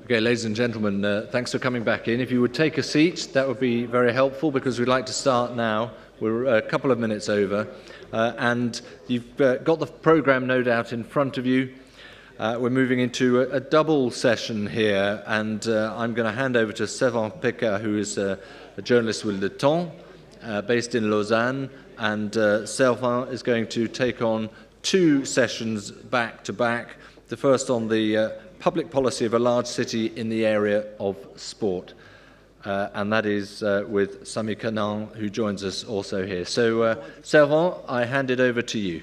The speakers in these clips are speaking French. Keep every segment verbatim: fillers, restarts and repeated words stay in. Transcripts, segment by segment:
Okay, ladies and gentlemen, uh, thanks for coming back in. If you would take a seat, that would be very helpful because we'd like to start now. We're a couple of minutes over. Uh, and you've uh, got the programme no doubt in front of you. Uh, we're moving into a, a double session here, and uh, I'm going to hand over to Servan Peca, who is uh, a journalist with Le Temps, uh, based in Lausanne, and uh, Servan is going to take on two sessions back to back. The first on the uh, public policy of a large city in the area of sport. Uh, and that is uh, with Sami Canaan, who joins us also here. So, uh, Servan, I hand it over to you.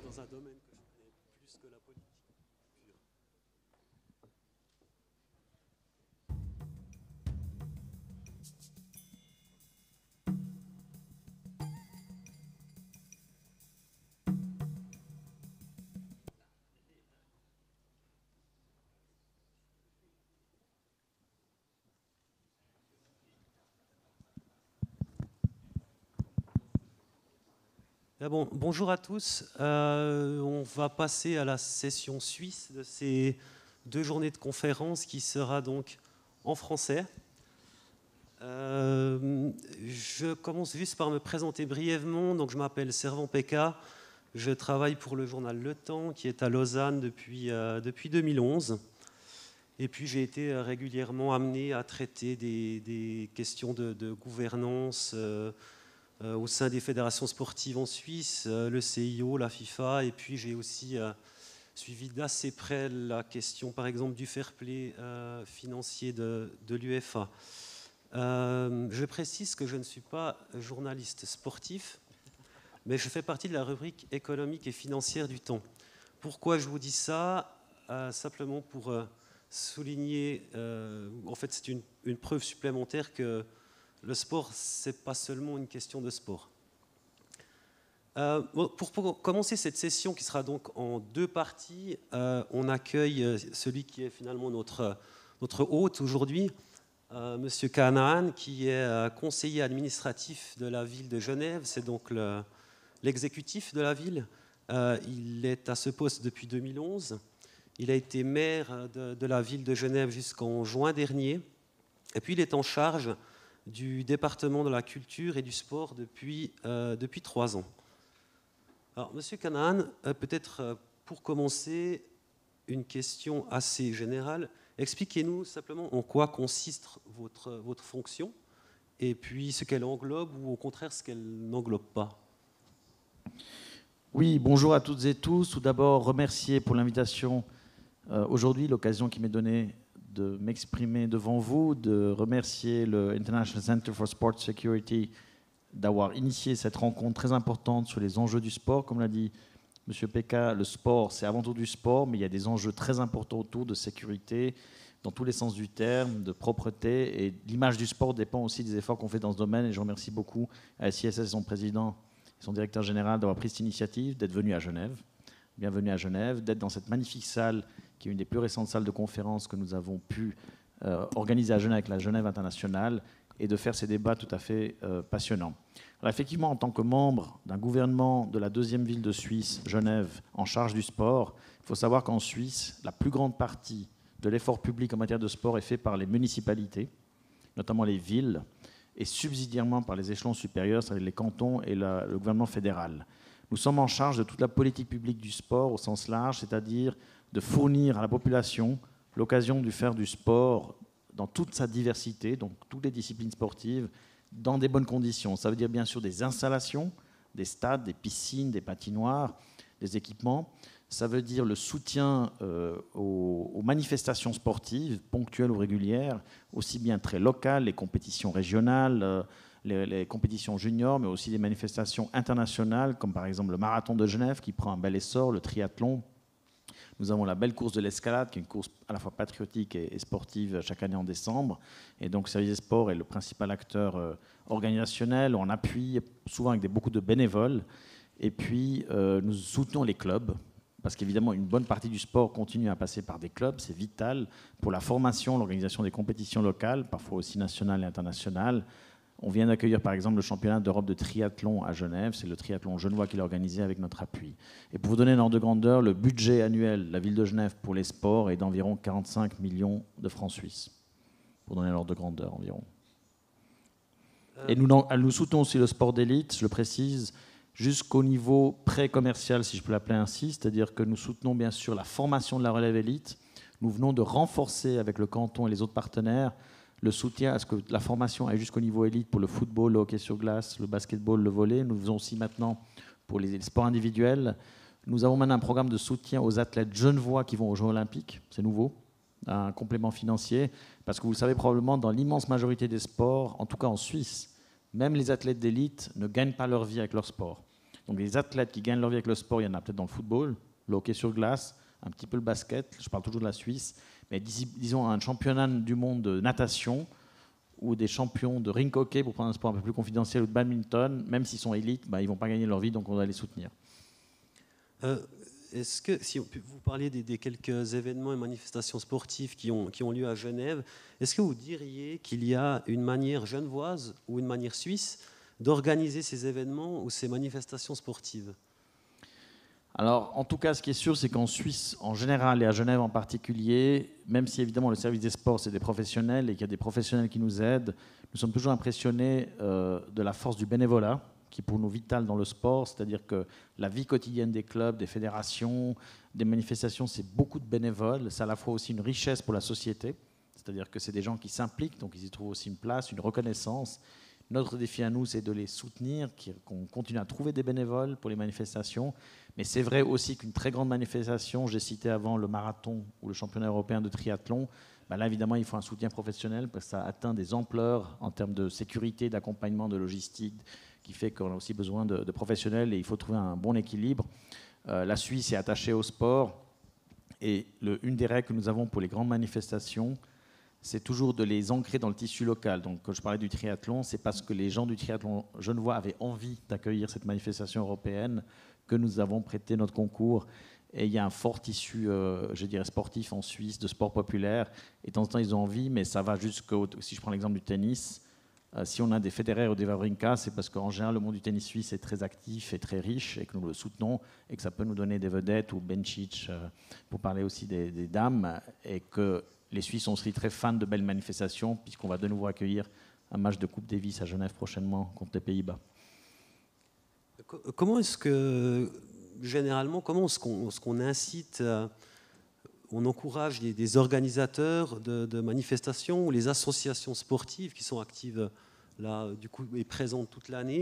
Bon, bonjour à tous. Euh, on va passer à la session suisse de ces deux journées de conférence qui sera donc en français. Euh, je commence juste par me présenter brièvement. Donc, je m'appelle Servan Peca. Je travaille pour le journal Le Temps qui est à Lausanne depuis, euh, depuis deux mille onze. Et puis, j'ai été régulièrement amené à traiter des, des questions de, de gouvernance euh, Euh, au sein des fédérations sportives en Suisse, euh, le C I O, la FIFA, et puis j'ai aussi euh, suivi d'assez près la question, par exemple, du fair play euh, financier de, de l'UEFA. Euh, je précise que je ne suis pas journaliste sportif, mais je fais partie de la rubrique économique et financière du Temps. Pourquoi je vous dis ça? euh, Simplement pour euh, souligner, euh, en fait, c'est une, une preuve supplémentaire que le sport, ce n'est pas seulement une question de sport. Euh, pour, pour commencer cette session, qui sera donc en deux parties, euh, on accueille celui qui est finalement notre, notre hôte aujourd'hui, euh, M. Canaan, qui est conseiller administratif de la ville de Genève. C'est donc le, l'exécutif de la ville. Euh, il est à ce poste depuis deux mille onze. Il a été maire de, de la ville de Genève jusqu'en juin dernier. Et puis, il est en charge du département de la culture et du sport depuis, euh, depuis trois ans. Alors, Monsieur Canaan, euh, peut-être euh, pour commencer, une question assez générale. Expliquez-nous simplement en quoi consiste votre, votre fonction et puis ce qu'elle englobe ou au contraire ce qu'elle n'englobe pas. Oui, bonjour à toutes et tous. Tout d'abord, remercier pour l'invitation euh, aujourd'hui, l'occasion qui m'est donnée de m'exprimer devant vous, de remercier le International Center for Sport Security d'avoir initié cette rencontre très importante sur les enjeux du sport. Comme l'a dit M. Peca, le sport, c'est avant tout du sport, mais il y a des enjeux très importants autour de sécurité, dans tous les sens du terme, de propreté, et l'image du sport dépend aussi des efforts qu'on fait dans ce domaine, et je remercie beaucoup à S I S S et son président et son directeur général d'avoir pris cette initiative, d'être venu à Genève. Bienvenue à Genève, d'être dans cette magnifique salle qui est une des plus récentes salles de conférence que nous avons pu euh, organiser à Genève avec la Genève internationale et de faire ces débats tout à fait euh, passionnants. Alors effectivement, en tant que membre d'un gouvernement de la deuxième ville de Suisse, Genève, en charge du sport, il faut savoir qu'en Suisse, la plus grande partie de l'effort public en matière de sport est fait par les municipalités, notamment les villes, et subsidiairement par les échelons supérieurs, c'est-à-dire les cantons et la, le gouvernement fédéral. Nous sommes en charge de toute la politique publique du sport au sens large, c'est-à-dire de fournir à la population l'occasion de faire du sport dans toute sa diversité, donc toutes les disciplines sportives, dans des bonnes conditions. Ça veut dire bien sûr des installations, des stades, des piscines, des patinoires, des équipements. Ça veut dire le soutien euh, aux, aux manifestations sportives, ponctuelles ou régulières, aussi bien très locales, les compétitions régionales, euh, les, les compétitions juniors, mais aussi des manifestations internationales, comme par exemple le marathon de Genève, qui prend un bel essor, le triathlon. Nous avons la belle course de l'escalade, qui est une course à la fois patriotique et sportive chaque année en décembre. Et donc, Service des Sports est le principal acteur euh, organisationnel, en appui, souvent avec des, beaucoup de bénévoles. Et puis, euh, nous soutenons les clubs, parce qu'évidemment, une bonne partie du sport continue à passer par des clubs. C'est vital pour la formation, l'organisation des compétitions locales, parfois aussi nationales et internationales, On vient d'accueillir par exemple le championnat d'Europe de triathlon à Genève. C'est le triathlon genevois qui l'a organisé avec notre appui. Et pour vous donner un ordre de grandeur, le budget annuel de la ville de Genève pour les sports est d'environ quarante-cinq millions de francs suisses. Pour donner un ordre de grandeur environ. Et nous, nous soutenons aussi le sport d'élite, je le précise, jusqu'au niveau pré-commercial, si je peux l'appeler ainsi. C'est-à-dire que nous soutenons bien sûr la formation de la relève élite. Nous venons de renforcer avec le canton et les autres partenaires le soutien à ce que la formation aille jusqu'au niveau élite pour le football, le hockey sur glace, le basketball, le volley. Nous faisons aussi maintenant pour les sports individuels. Nous avons maintenant un programme de soutien aux athlètes genevois qui vont aux Jeux olympiques. C'est nouveau, un complément financier. Parce que vous le savez probablement, dans l'immense majorité des sports, en tout cas en Suisse, même les athlètes d'élite ne gagnent pas leur vie avec leur sport. Donc les athlètes qui gagnent leur vie avec le sport, il y en a peut-être dans le football, le hockey sur glace, un petit peu le basket, je parle toujours de la Suisse, mais disons un championnat du monde de natation ou des champions de rink hockey, pour prendre un sport un peu plus confidentiel, ou de badminton, même s'ils sont élites, bah, ils ne vont pas gagner leur vie, donc on doit les soutenir. Euh, est-ce que, si on, vous parliez des, des quelques événements et manifestations sportives qui ont, qui ont lieu à Genève, est-ce que vous diriez qu'il y a une manière genevoise ou une manière suisse d'organiser ces événements ou ces manifestations sportives ? Alors, en tout cas, ce qui est sûr, c'est qu'en Suisse, en général, et à Genève en particulier, même si évidemment le service des sports, c'est des professionnels et qu'il y a des professionnels qui nous aident, nous sommes toujours impressionnés euh, de la force du bénévolat, qui est pour nous vital dans le sport, c'est-à-dire que la vie quotidienne des clubs, des fédérations, des manifestations, c'est beaucoup de bénévoles. C'est à la fois aussi une richesse pour la société, c'est-à-dire que c'est des gens qui s'impliquent, donc ils y trouvent aussi une place, une reconnaissance. Notre défi à nous, c'est de les soutenir, qu'on continue à trouver des bénévoles pour les manifestations. Mais c'est vrai aussi qu'une très grande manifestation, j'ai cité avant le marathon ou le championnat européen de triathlon, ben là évidemment il faut un soutien professionnel parce que ça atteint des ampleurs en termes de sécurité, d'accompagnement, de logistique, qui fait qu'on a aussi besoin de, de professionnels et il faut trouver un bon équilibre. Euh, la Suisse est attachée au sport et le, une des règles que nous avons pour les grandes manifestations, c'est toujours de les ancrer dans le tissu local. Donc, quand je parlais du triathlon, c'est parce que les gens du triathlon genevois avaient envie d'accueillir cette manifestation européenne que nous avons prêté notre concours. Et il y a un fort tissu, euh, je dirais, sportif en Suisse, de sport populaire. Et de temps en temps, ils ont envie, mais ça va jusqu'au... Si je prends l'exemple du tennis, euh, si on a des Federer ou des Wawrinka, c'est parce qu'en général, le monde du tennis suisse est très actif et très riche et que nous le soutenons et que ça peut nous donner des vedettes ou Bencic, euh, pour parler aussi des, des dames, et que les Suisses sont aussi très fans de belles manifestations puisqu'on va de nouveau accueillir un match de Coupe Davis à Genève prochainement contre les Pays-Bas. Comment est-ce que, généralement, comment est-ce qu'on, est-ce qu'on incite, euh, on encourage les, des organisateurs de, de manifestations ou les associations sportives qui sont actives là, du coup, et présentes toute l'année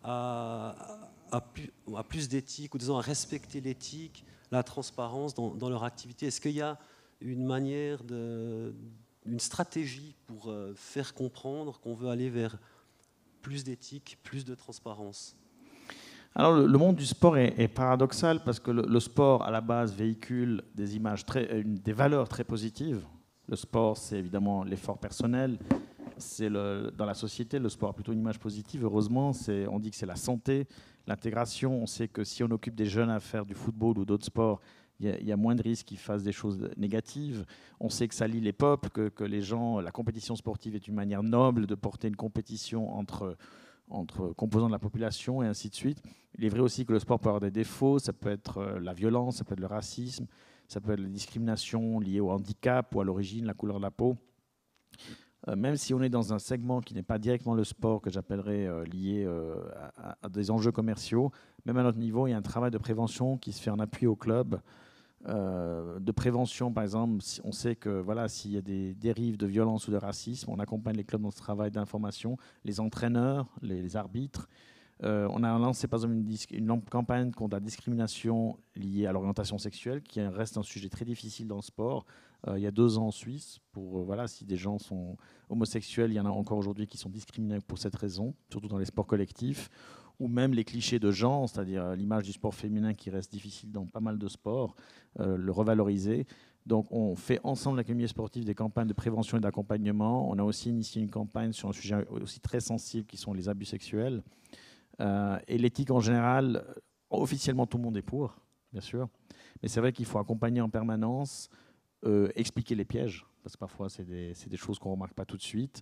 à, à, plus, à plus d'éthique ou disons à respecter l'éthique, la transparence dans, dans leur activité? Est-ce qu'il y a une manière, de, une stratégie pour euh, faire comprendre qu'on veut aller vers plus d'éthique, plus de transparence? Alors, le, le monde du sport est, est paradoxal parce que le, le sport, à la base, véhicule des images, très, une, des valeurs très positives. Le sport, c'est évidemment l'effort personnel. C'est le, dans la société, le sport a plutôt une image positive. Heureusement, c'est, on dit que c'est la santé, l'intégration. On sait que si on occupe des jeunes à faire du football ou d'autres sports, il y, a, il y a moins de risques qu'ils fassent des choses négatives. On sait que ça lie les peuples, que, que les gens, la compétition sportive est une manière noble de porter une compétition entre, entre composants de la population et ainsi de suite. Il est vrai aussi que le sport peut avoir des défauts. Ça peut être la violence, ça peut être le racisme, ça peut être la discrimination liée au handicap ou à l'origine, la couleur de la peau. Euh, même si on est dans un segment qui n'est pas directement le sport, que j'appellerais euh, lié euh, à, à des enjeux commerciaux, même à notre niveau, il y a un travail de prévention qui se fait en appui au club. Euh, de prévention, par exemple, si on sait que voilà, s'il y a des dérives de violence ou de racisme, on accompagne les clubs dans ce travail d'information, les entraîneurs, les, les arbitres. Euh, on a lancé par exemple une, une campagne contre la discrimination liée à l'orientation sexuelle, qui reste un sujet très difficile dans le sport. Euh, il y a deux ans en Suisse, pour euh, voilà, si des gens sont homosexuels, il y en a encore aujourd'hui qui sont discriminés pour cette raison, surtout dans les sports collectifs, ou même les clichés de genre, c'est-à-dire l'image du sport féminin qui reste difficile dans pas mal de sports, euh, le revaloriser. Donc on fait ensemble avec le milieu sportif des campagnes de prévention et d'accompagnement. On a aussi initié une campagne sur un sujet aussi très sensible qui sont les abus sexuels. Euh, et l'éthique en général, officiellement tout le monde est pour, bien sûr, mais c'est vrai qu'il faut accompagner en permanence, euh, expliquer les pièges, parce que parfois c'est des, c'est des choses qu'on ne remarque pas tout de suite,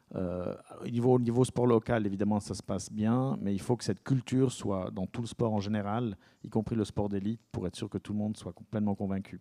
Euh, au, niveau, au niveau sport local, évidemment, ça se passe bien, mais il faut que cette culture soit dans tout le sport en général, y compris le sport d'élite, pour être sûr que tout le monde soit complètement convaincu.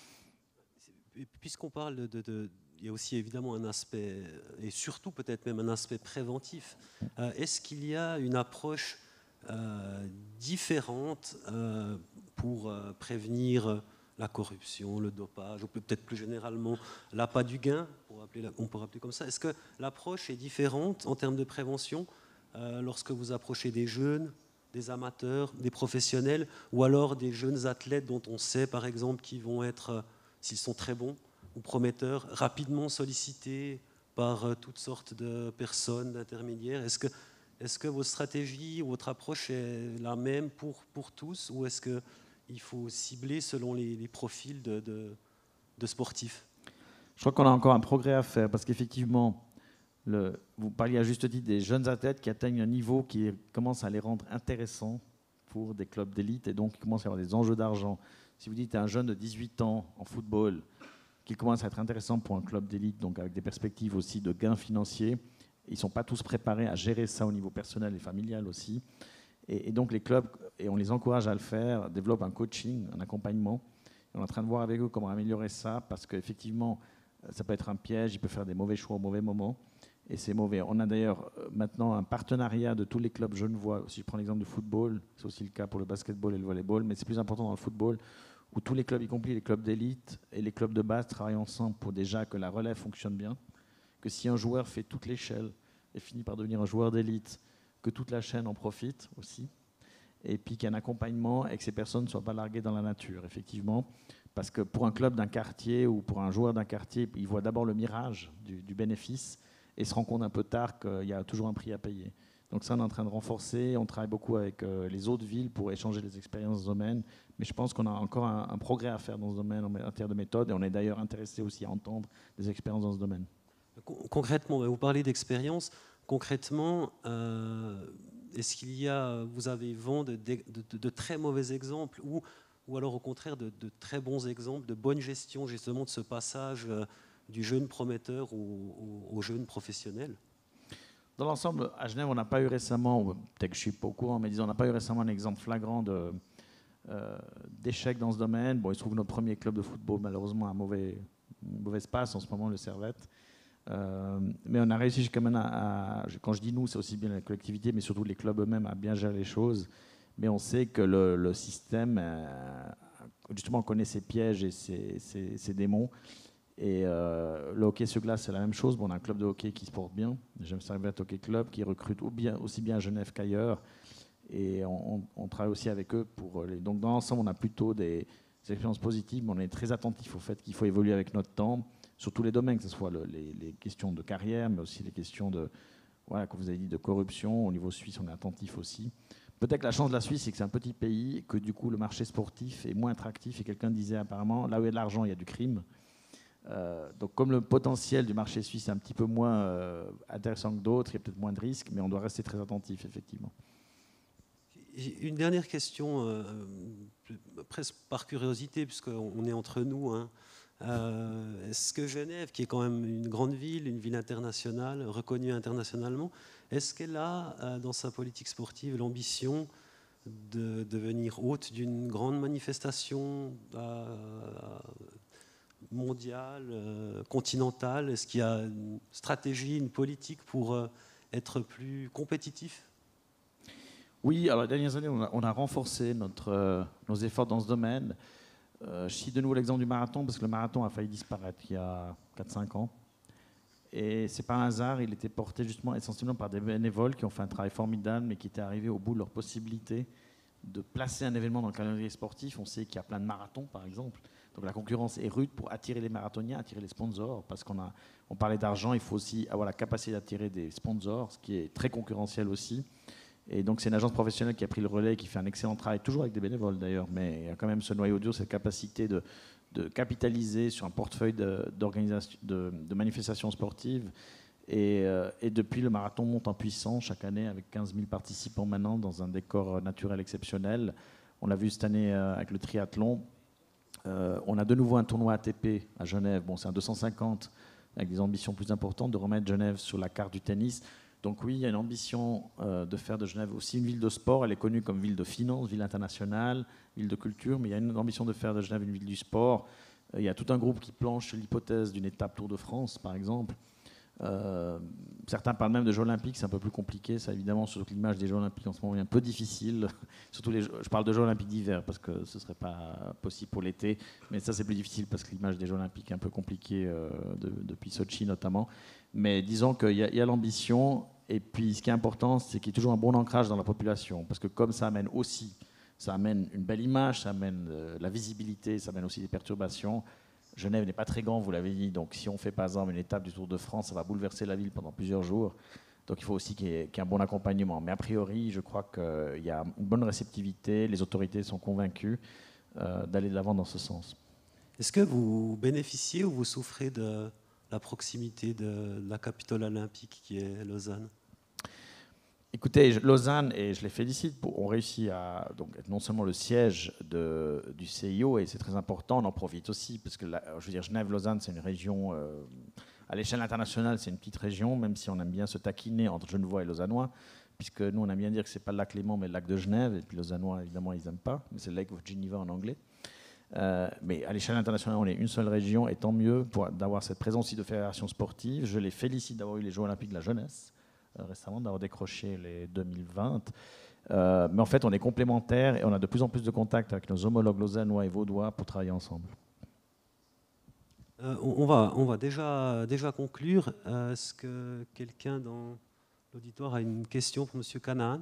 Puisqu'on parle de, de, de... Il y a aussi évidemment un aspect, et surtout peut-être même un aspect préventif. Euh, est-ce qu'il y a une approche euh, différente euh, pour euh, prévenir la corruption, le dopage, ou peut-être plus généralement l'appât du gain, pour appeler la, on peut appeler comme ça. Est-ce que l'approche est différente en termes de prévention euh, lorsque vous approchez des jeunes, des amateurs, des professionnels, ou alors des jeunes athlètes dont on sait par exemple qu'ils vont être, euh, s'ils sont très bons ou prometteurs, rapidement sollicités par euh, toutes sortes de personnes, d'intermédiaires? Est-ce que, est-ce que votre stratégie ou votre approche est la même pour, pour tous, ou est-ce que il faut cibler selon les, les profils de, de, de sportifs? Je crois qu'on a encore un progrès à faire parce qu'effectivement, le, vous parliez à juste titre des jeunes athlètes qui atteignent un niveau qui commence à les rendre intéressants pour des clubs d'élite et donc il commence à y avoir des enjeux d'argent. Si vous dites à un jeune de dix-huit ans en football qui commence à être intéressant pour un club d'élite, donc avec des perspectives aussi de gains financiers, ils ne sont pas tous préparés à gérer ça au niveau personnel et familial aussi. Et, et donc les clubs, et on les encourage à le faire, développent un coaching, un accompagnement. Et on est en train de voir avec eux comment améliorer ça, parce qu'effectivement, ça peut être un piège, il peut faire des mauvais choix au mauvais moment. Et c'est mauvais. On a d'ailleurs maintenant un partenariat de tous les clubs genevois. Si je prends l'exemple du football, c'est aussi le cas pour le basketball et le volleyball, mais c'est plus important dans le football, où tous les clubs, y compris les clubs d'élite et les clubs de base, travaillent ensemble pour déjà que la relève fonctionne bien, que si un joueur fait toute l'échelle et finit par devenir un joueur d'élite, que toute la chaîne en profite aussi, et puis qu'il y ait un accompagnement et que ces personnes ne soient pas larguées dans la nature, effectivement. Parce que pour un club d'un quartier ou pour un joueur d'un quartier, il voit d'abord le mirage du, du bénéfice et se rend compte un peu tard qu'il y a toujours un prix à payer. Donc ça, on est en train de renforcer. On travaille beaucoup avec euh, les autres villes pour échanger les expériences dans ce domaine. Mais je pense qu'on a encore un, un progrès à faire dans ce domaine en matière de méthode. Et on est d'ailleurs intéressé aussi à entendre des expériences dans ce domaine. Concrètement, vous parlez d'expérience. Concrètement, euh, est-ce qu'il y a, vous avez vent de, de, de, de très mauvais exemples ou, ou alors au contraire de, de très bons exemples de bonne gestion justement de ce passage euh, du jeune prometteur au, au, au jeune professionnel? Dans l'ensemble, à Genève, on n'a pas eu récemment, peut-être que je ne suis pas au courant, mais disons, on n'a pas eu récemment un exemple flagrant de, euh, d'échec dans ce domaine. Bon, il se trouve que notre premier club de football, malheureusement, a un mauvais, un mauvais espace en ce moment, le Servette. Euh, mais on a réussi jusqu'à maintenant à, à, quand je dis nous, c'est aussi bien la collectivité, mais surtout les clubs eux-mêmes à bien gérer les choses. Mais on sait que le, le système, euh, justement, connaît ses pièges et ses, ses, ses démons. Et euh, le hockey sur glace, c'est la même chose. Bon, on a un club de hockey qui se porte bien, le Servette Hockey Club, qui recrute aussi bien à Genève qu'ailleurs. Et on, on travaille aussi avec eux. Pour les... Donc, dans l'ensemble, on a plutôt des, des expériences positives, mais on est très attentif au fait qu'il faut évoluer avec notre temps, sur tous les domaines, que ce soit le, les, les questions de carrière, mais aussi les questions de, voilà, comme vous avez dit, de corruption. Au niveau suisse, on est attentif aussi. Peut-être que la chance de la Suisse, c'est que c'est un petit pays, que du coup, le marché sportif est moins attractif. Et quelqu'un disait apparemment, là où il y a de l'argent, il y a du crime. Euh, donc comme le potentiel du marché suisse est un petit peu moins euh, intéressant que d'autres, il y a peut-être moins de risques, mais on doit rester très attentif, effectivement. Une dernière question, euh, presque par curiosité, puisqu'on est entre nous. Hein. Euh, est-ce que Genève, qui est quand même une grande ville, une ville internationale, reconnue internationalement, est-ce qu'elle a, euh, dans sa politique sportive, l'ambition de devenir hôte d'une grande manifestation euh, mondiale, euh, continentale? Est-ce qu'il y a une stratégie, une politique pour euh, être plus compétitif? Oui, alors les dernières années, on a, on a renforcé notre, euh, nos efforts dans ce domaine. Euh, je cite de nouveau l'exemple du marathon, parce que le marathon a failli disparaître il y a quatre cinq ans. Et c'est pas un hasard, il était porté justement essentiellement par des bénévoles qui ont fait un travail formidable, mais qui étaient arrivés au bout de leur possibilité de placer un événement dans le calendrier sportif. On sait qu'il y a plein de marathons, par exemple. Donc la concurrence est rude pour attirer les marathoniens, attirer les sponsors, parce qu'on a, on parlait d'argent, il faut aussi avoir la capacité d'attirer des sponsors, ce qui est très concurrentiel aussi. Et donc c'est une agence professionnelle qui a pris le relais, qui fait un excellent travail, toujours avec des bénévoles d'ailleurs, mais il y a quand même ce noyau dur, cette capacité de, de capitaliser sur un portefeuille de, d'organisation, de, de manifestations sportives. Et, euh, et depuis, le marathon monte en puissance chaque année avec quinze mille participants maintenant dans un décor naturel exceptionnel. On l'a vu cette année euh, avec le triathlon. Euh, on a de nouveau un tournoi A T P à Genève. Bon, c'est un deux cent cinquante avec des ambitions plus importantes, de remettre Genève sur la carte du tennis. Donc oui, il y a une ambition euh, de faire de Genève aussi une ville de sport. Elle est connue comme ville de finance, ville internationale, ville de culture, mais il y a une ambition de faire de Genève une ville du sport. Euh, il y a tout un groupe qui planche sur l'hypothèse d'une étape Tour de France, par exemple. Euh, certains parlent même de Jeux Olympiques, c'est un peu plus compliqué, ça évidemment, surtout que l'image des Jeux Olympiques en ce moment est un peu difficile. Surtout les, je parle de Jeux Olympiques d'hiver parce que ce ne serait pas possible pour l'été, mais ça c'est plus difficile parce que l'image des Jeux Olympiques est un peu compliquée euh, de, depuis Sochi notamment. Mais disons qu'il y a, y a l'ambition, et puis ce qui est important, c'est qu'il y ait toujours un bon ancrage dans la population, parce que comme ça amène aussi, ça amène une belle image, ça amène euh, la visibilité, ça amène aussi des perturbations. Genève n'est pas très grand, vous l'avez dit, donc si on fait par exemple une étape du Tour de France, ça va bouleverser la ville pendant plusieurs jours. Donc il faut aussi qu'il y ait, qu'il y ait un bon accompagnement. Mais a priori, je crois qu'il y a une bonne réceptivité, les autorités sont convaincues euh, d'aller de l'avant dans ce sens. Est-ce que vous bénéficiez ou vous souffrez de la proximité de la capitale olympique qui est Lausanne? Écoutez, Lausanne, et je les félicite, pour, ont réussi à donc, être non seulement le siège de, du C I O, et c'est très important, on en profite aussi, parce que la, je veux dire, Genève-Lausanne, c'est une région, euh, à l'échelle internationale, c'est une petite région, même si on aime bien se taquiner entre Genevois et Lausannois, puisque nous, on aime bien dire que ce n'est pas le lac Léman, mais le lac de Genève, et puis Lausannois, évidemment, ils n'aiment pas, mais c'est le Lake of Geneva en anglais. Euh, mais à l'échelle internationale, on est une seule région, et tant mieux pour, d'avoir cette présence aussi de fédérations sportives. Je les félicite d'avoir eu les Jeux Olympiques de la jeunesse, récemment, d'avoir décroché les deux mille vingt. Euh, mais en fait, on est complémentaires et on a de plus en plus de contacts avec nos homologues lausannois et vaudois pour travailler ensemble. Euh, on, on, va, on va déjà, déjà conclure. Euh, est-ce que quelqu'un dans l'auditoire a une question pour M. Canaan?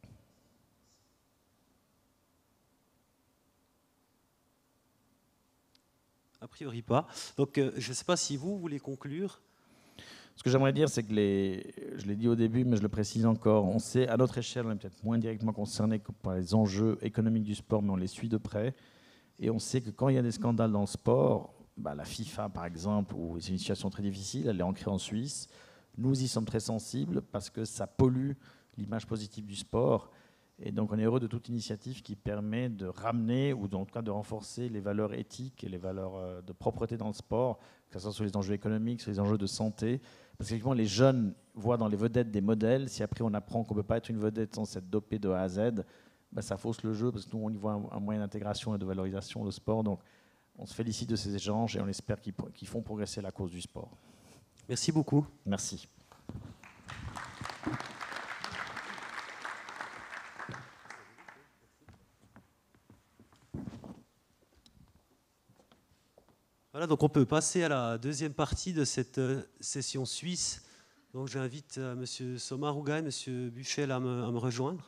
A priori pas. Donc, euh, je ne sais pas si vous voulez conclure. Ce que j'aimerais dire, c'est que, les, je l'ai dit au début, mais je le précise encore, on sait, à notre échelle, on est peut-être moins directement concerné par les enjeux économiques du sport, mais on les suit de près. Et on sait que quand il y a des scandales dans le sport, bah, la FIFA, par exemple, où c'est une situation très difficile, elle est ancrée en Suisse, nous y sommes très sensibles parce que ça pollue l'image positive du sport. Et donc on est heureux de toute initiative qui permet de ramener, ou en tout cas de renforcer les valeurs éthiques et les valeurs de propreté dans le sport, que ce soit sur les enjeux économiques, sur les enjeux de santé. Parce qu'effectivement, les jeunes voient dans les vedettes des modèles. Si après on apprend qu'on ne peut pas être une vedette sans s'être dopé de A à Z, ben ça fausse le jeu, parce que nous, on y voit un, un moyen d'intégration et de valorisation du sport. Donc on se félicite de ces échanges et on espère qu'ils, qu'ils font progresser la cause du sport. Merci beaucoup. Merci. Voilà, donc on peut passer à la deuxième partie de cette euh, session suisse. Donc j'invite euh, M. Sommaruga et M. Buchel à me, à me rejoindre.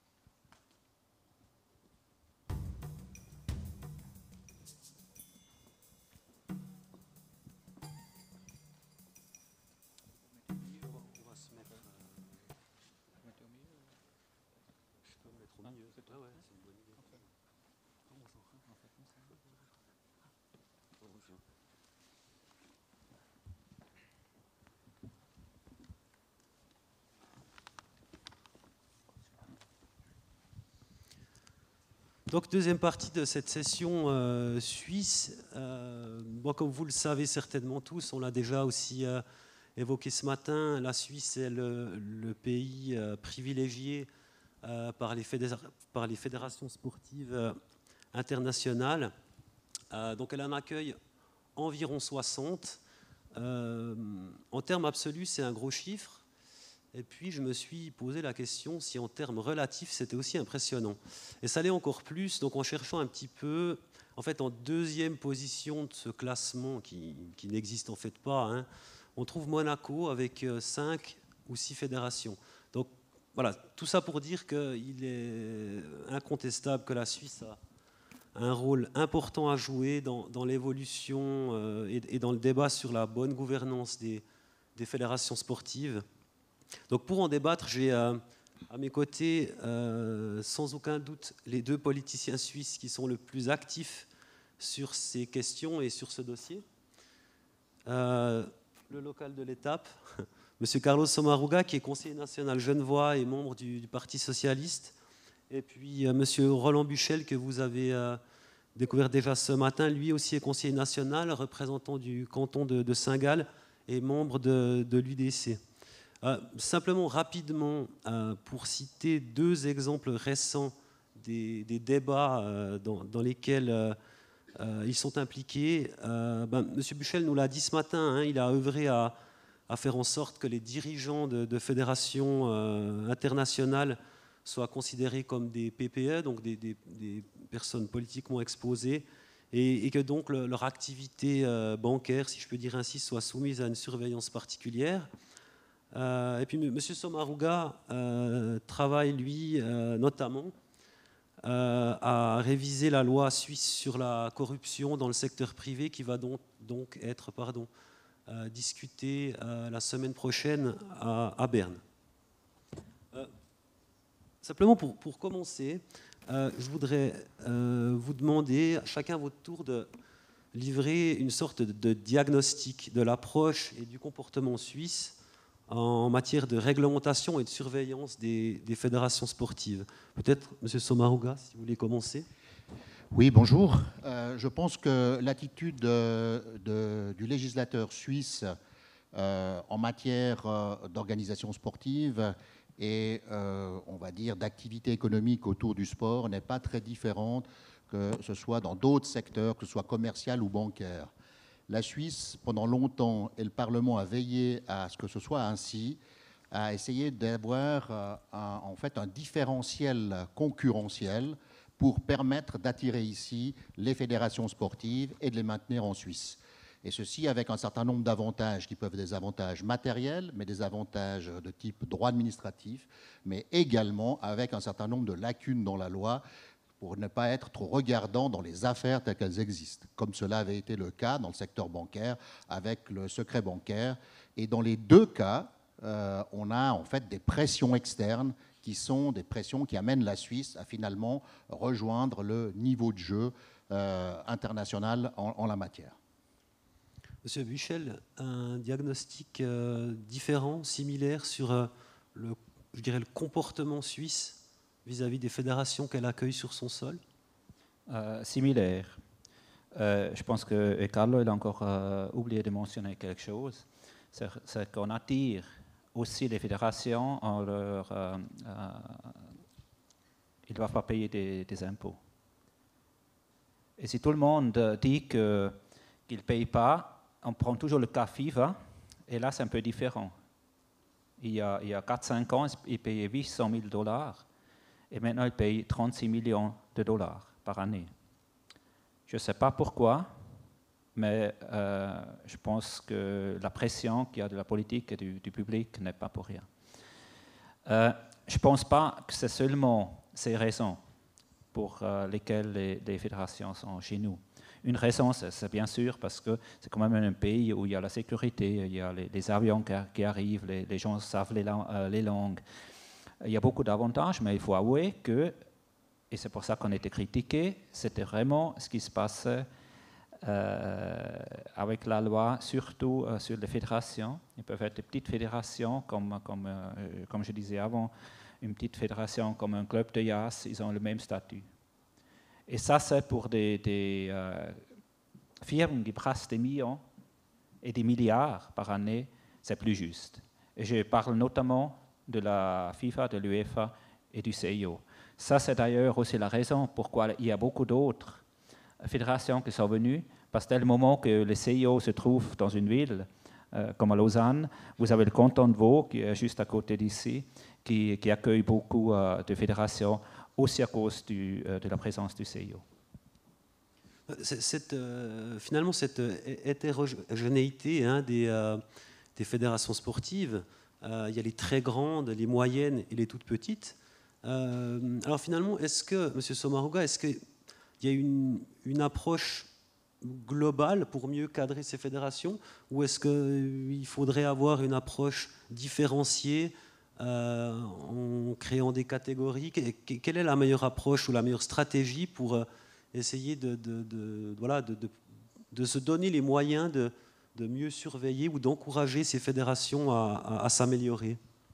Donc, deuxième partie de cette session euh, suisse. Euh, bon, comme vous le savez certainement tous, on l'a déjà aussi euh, évoqué ce matin, la Suisse est le, le pays euh, privilégié euh, par, les fédéra- par les fédérations sportives euh, internationales. Euh, donc, elle en accueille environ soixante. Euh, en termes absolus, c'est un gros chiffre. Et puis, je me suis posé la question si en termes relatifs, c'était aussi impressionnant. Et ça l'est encore plus, donc en cherchant un petit peu, en fait, en deuxième position de ce classement, qui, qui n'existe en fait pas, hein, on trouve Monaco avec cinq ou six fédérations. Donc, voilà, tout ça pour dire qu'il est incontestable que la Suisse a un rôle important à jouer dans, dans l'évolution euh, et, et dans le débat sur la bonne gouvernance des, des fédérations sportives. Donc pour en débattre, j'ai euh, à mes côtés, euh, sans aucun doute, les deux politiciens suisses qui sont le plus actifs sur ces questions et sur ce dossier. Euh, le local de l'étape, M. Carlos Sommaruga, qui est conseiller national genevois et membre du, du Parti socialiste, et puis euh, M. Roland Buchel, que vous avez euh, découvert déjà ce matin, lui aussi est conseiller national, représentant du canton de, de Saint-Gall, et membre de, de l'U D C. Euh, simplement, rapidement, euh, pour citer deux exemples récents des, des débats euh, dans, dans lesquels euh, euh, ils sont impliqués, euh, ben, M. Buchel nous l'a dit ce matin, hein, il a œuvré à, à faire en sorte que les dirigeants de, de fédérations euh, internationales soient considérés comme des P P E, donc des, des, des personnes politiquement exposées, et, et que donc le, leur activité euh, bancaire, si je peux dire ainsi, soit soumise à une surveillance particulière. Euh, et puis M. Sommaruga euh, travaille, lui, euh, notamment euh, à réviser la loi suisse sur la corruption dans le secteur privé qui va donc, donc être pardon, euh, discutée euh, la semaine prochaine à, à Berne. Euh, simplement pour, pour commencer, euh, je voudrais euh, vous demander, chacun à votre tour, de livrer une sorte de, de diagnostic de l'approche et du comportement suisse en matière de réglementation et de surveillance des, des fédérations sportives. Peut-être, M. Sommaruga, si vous voulez commencer. Oui, bonjour. Euh, je pense que l'attitude de, de, du législateur suisse euh, en matière euh, d'organisation sportive et, euh, on va dire, d'activité économique autour du sport n'est pas très différente que ce soit dans d'autres secteurs, que ce soit commercial ou bancaire. La Suisse, pendant longtemps, et le Parlement a veillé à ce que ce soit ainsi, a essayé d'avoir euh, un, en fait un différentiel concurrentiel pour permettre d'attirer ici les fédérations sportives et de les maintenir en Suisse. Et ceci avec un certain nombre d'avantages qui peuvent être des avantages matériels, mais des avantages de type droit administratif, mais également avec un certain nombre de lacunes dans la loi pour ne pas être trop regardant dans les affaires telles qu'elles existent, comme cela avait été le cas dans le secteur bancaire avec le secret bancaire. Et dans les deux cas, euh, on a en fait des pressions externes qui sont des pressions qui amènent la Suisse à finalement rejoindre le niveau de jeu euh, international en, en la matière. Monsieur Buchel, un diagnostic euh, différent, similaire sur euh, le, je dirais, le comportement suisse vis-à-vis des fédérations qu'elle accueille sur son sol? euh, Similaire. Euh, je pense que et Carlo il a encore euh, oublié de mentionner quelque chose. C'est, c'est qu'on attire aussi les fédérations en leur... Euh, euh, ils ne doivent pas payer des, des impôts. Et si tout le monde dit que, qu'ils ne payent pas, on prend toujours le cas FIFA, et là c'est un peu différent. Il y a, il y a quatre cinq ans, ils payaient huit cent mille dollars. Et maintenant, ils payent trente-six millions de dollars par année. Je ne sais pas pourquoi, mais euh, je pense que la pression qu'il y a de la politique et du, du public n'est pas pour rien. Euh, je ne pense pas que c'est seulement ces raisons pour euh, lesquelles les, les fédérations sont chez nous. Une raison, c'est, c'est bien sûr parce que c'est quand même un pays où il y a la sécurité, il y a les, les avions qui, qui arrivent, les, les gens savent les, euh, les langues. Il y a beaucoup d'avantages, mais il faut avouer que, et c'est pour ça qu'on a été critiqué, c'était vraiment ce qui se passait euh, avec la loi, surtout euh, sur les fédérations. Ils peuvent être des petites fédérations, comme, comme, euh, comme je disais avant, une petite fédération comme un club de yacht, ils ont le même statut. Et ça, c'est pour des, des euh, firmes qui brassent des millions et des milliards par année, c'est plus juste. Et je parle notamment de la FIFA, de l'UEFA et du C I O. Ça, c'est d'ailleurs aussi la raison pourquoi il y a beaucoup d'autres fédérations qui sont venues, parce que dès le moment que le C I O se trouve dans une ville, euh, comme à Lausanne, vous avez le canton de Vaud, qui est juste à côté d'ici, qui, qui accueille beaucoup euh, de fédérations, aussi à cause du, euh, de la présence du C I O. Cette, euh, finalement, cette hétérogénéité hein, des, euh, des fédérations sportives, Euh, il y a les très grandes, les moyennes et les toutes petites. Euh, alors finalement, est-ce que, M. Sommaruga, est-ce qu'il y a une, une approche globale pour mieux cadrer ces fédérations, ou est-ce qu'il faudrait avoir une approche différenciée euh, en créant des catégories? Quelle est la meilleure approche ou la meilleure stratégie pour euh, essayer de, de, de, voilà, de, de, de se donner les moyens de de mieux surveiller ou d'encourager ces fédérations à, à, à s'améliorer?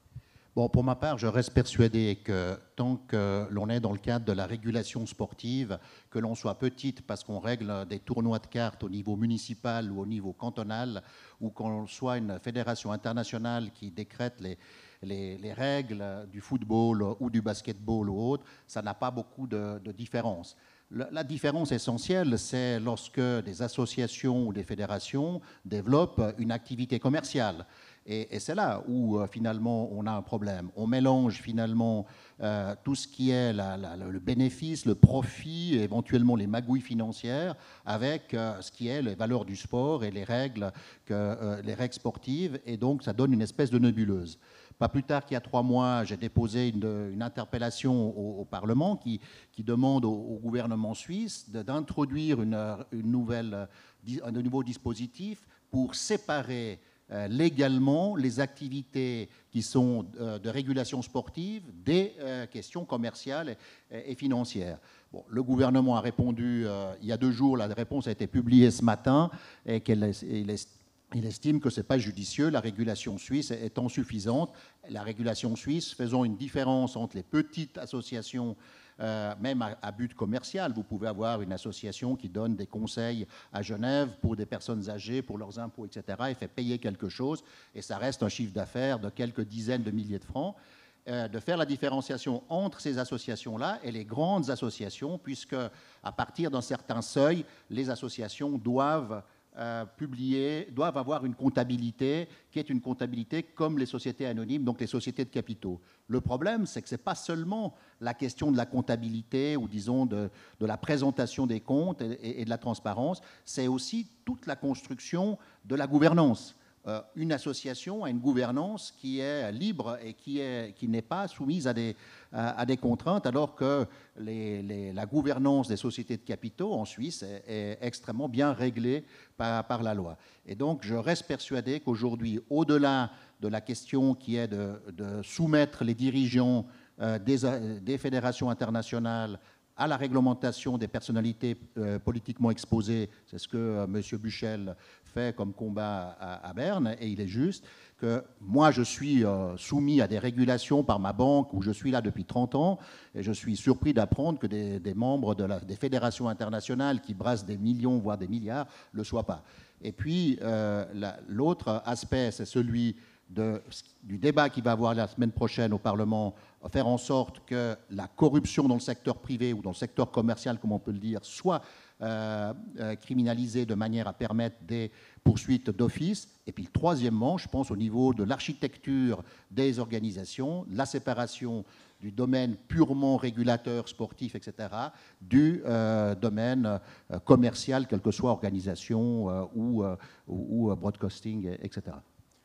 Bon, pour ma part, je reste persuadé que tant que l'on est dans le cadre de la régulation sportive, que l'on soit petite parce qu'on règle des tournois de cartes au niveau municipal ou au niveau cantonal, ou qu'on soit une fédération internationale qui décrète les, les, les règles du football ou du basketball ou autre, ça n'a pas beaucoup de, de différence. La différence essentielle, c'est lorsque des associations ou des fédérations développent une activité commerciale. Et, et c'est là où, euh, finalement, on a un problème. On mélange, finalement, euh, tout ce qui est la, la, le bénéfice, le profit, éventuellement les magouilles financières, avec euh, ce qui est les valeurs du sport et les règles, que, euh, les règles sportives. Et donc, ça donne une espèce de nébuleuse. Pas plus tard qu'il y a trois mois, j'ai déposé une, une interpellation au, au Parlement qui, qui demande au, au gouvernement suisse d'introduire une, une nouvelle, un nouveau dispositif pour séparer euh, légalement les activités qui sont euh, de régulation sportive des euh, questions commerciales et, et financières. Bon, le gouvernement a répondu euh, il y a deux jours, la réponse a été publiée ce matin et qu'il est, il est Il estime que ce n'est pas judicieux, la régulation suisse étant suffisante. La régulation suisse faisant une différence entre les petites associations, euh, même à, à but commercial. Vous pouvez avoir une association qui donne des conseils à Genève pour des personnes âgées, pour leurs impôts, et cetera, et fait payer quelque chose, et ça reste un chiffre d'affaires de quelques dizaines de milliers de francs. Euh, de faire la différenciation entre ces associations-là et les grandes associations, puisque à partir d'un certain seuil, les associations doivent Euh, publier, doivent avoir une comptabilité qui est une comptabilité comme les sociétés anonymes, donc les sociétés de capitaux. Le problème, c'est que ce n'est pas seulement la question de la comptabilité ou, disons, de, de la présentation des comptes et, et de la transparence, c'est aussi toute la construction de la gouvernance. Euh, une association a une gouvernance qui est libre et qui, est, qui n'est pas soumise à des, à, à des contraintes, alors que les, les, la gouvernance des sociétés de capitaux en Suisse est, est extrêmement bien réglée par, par la loi. Et donc, je reste persuadé qu'aujourd'hui, au-delà de la question qui est de, de soumettre les dirigeants euh, des, des fédérations internationales à la réglementation des personnalités euh, politiquement exposées, c'est ce que euh, M. Buchel fait comme combat à, à Berne, et il est juste que moi je suis euh, soumis à des régulations par ma banque, où je suis là depuis trente ans, et je suis surpris d'apprendre que des, des membres de la, des fédérations internationales qui brassent des millions, voire des milliards, ne le soient pas. Et puis euh, l'autre aspect, c'est celui de, du débat qui va avoir la semaine prochaine au Parlement, faire en sorte que la corruption dans le secteur privé ou dans le secteur commercial, comme on peut le dire, soit euh, euh, criminalisée de manière à permettre des poursuites d'office. Et puis, troisièmement, je pense au niveau de l'architecture des organisations, la séparation du domaine purement régulateur, sportif, et cetera, du euh, domaine euh, commercial, quelle que soit organisation euh, ou, euh, ou, ou broadcasting, et cetera.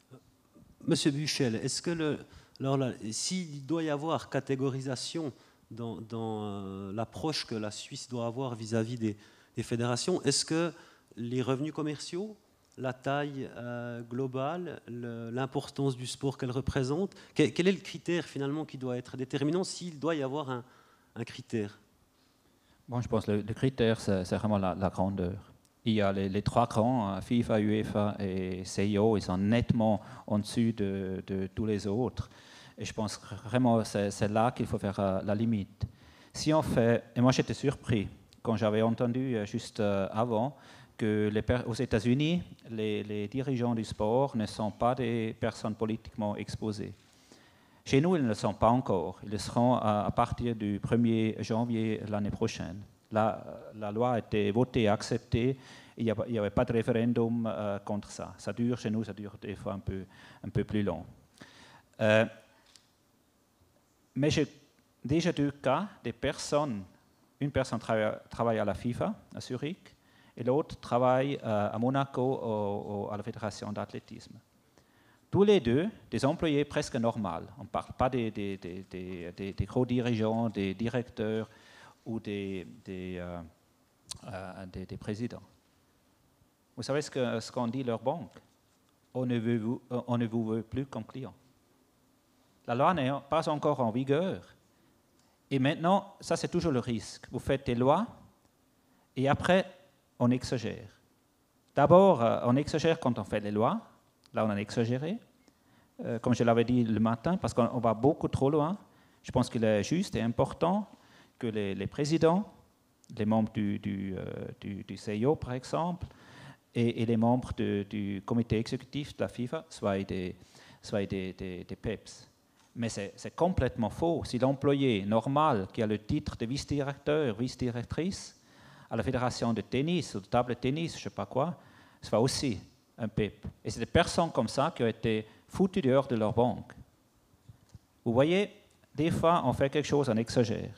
Monsieur Buchel, est-ce que le, alors là, s'il doit y avoir catégorisation dans, dans euh, l'approche que la Suisse doit avoir vis-à-vis des, des fédérations, est-ce que les revenus commerciaux, la taille euh, globale, l'importance du sport qu'elle représente, quel, quel est le critère finalement qui doit être déterminant s'il doit y avoir un, un critère? Bon, je pense que le, le critère, c'est vraiment la, la grandeur. Il y a les, les trois grands, FIFA, UEFA et C I O, ils sont nettement en dessus de, de tous les autres. Et je pense vraiment que c'est là qu'il faut faire euh, la limite. Si on fait, et moi j'étais surpris quand j'avais entendu euh, juste euh, avant que les, aux États-Unis, les, les dirigeants du sport ne sont pas des personnes politiquement exposées. Chez nous, ils ne le sont pas encore. Ils le seront à, à partir du premier janvier l'année prochaine. La, la loi a été votée et acceptée. Il n'y avait pas de référendum euh, contre ça. Ça dure, chez nous, ça dure des fois un peu, un peu plus long. Euh, mais j'ai déjà deux cas des personnes. Une personne travaille, travaille à la FIFA, à Zurich, et l'autre travaille euh, à Monaco, au, au, à la Fédération d'athlétisme. Tous les deux, des employés presque normaux. On ne parle pas des, des, des, des, des, des gros dirigeants, des directeurs, ou des, des, euh, euh, des, des présidents. Vous savez ce que, ce qu'ont dit leur banque? On ne, veut vous, on ne vous veut plus comme client. La loi n'est pas encore en vigueur. Et maintenant, ça c'est toujours le risque. Vous faites des lois et après, on exagère. D'abord, on exagère quand on fait les lois. Là, on a exagéré. euh, comme je l'avais dit le matin, parce qu'on va beaucoup trop loin. Je pense qu'il est juste et important que les, les présidents, les membres du, du, euh, du, du C I O, par exemple, et, et les membres de, du comité exécutif de la FIFA soient des, soient des, des, des P E P S. Mais c'est complètement faux. Si l'employé normal qui a le titre de vice-directeur, vice-directrice à la fédération de tennis ou de table de tennis, je ne sais pas quoi, soit aussi un P E P. Et c'est des personnes comme ça qui ont été foutues dehors de leur banque. Vous voyez, des fois, on fait quelque chose, on exagère.